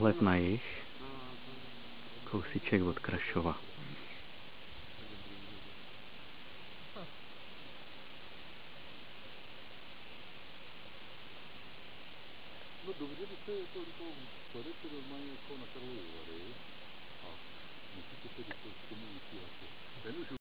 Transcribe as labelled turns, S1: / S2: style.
S1: Pohled na jih, kousíček od Krašova.
S2: No dobře, když se jako pojedete normálně jako na Karlovy Vary a musíte se dostat k tomu Ústí Hase. Ten už